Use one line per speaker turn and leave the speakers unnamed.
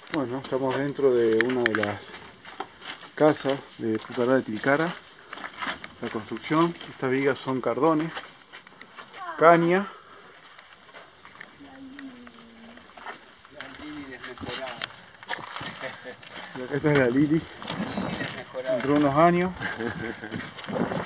Bueno, estamos dentro de una de las casas de Pucará de Tilcara. La construcción, estas vigas son cardones, caña.
La Lili desmejorada.
Y acá está la Lili,
Desmejorada.
dentro de unos años.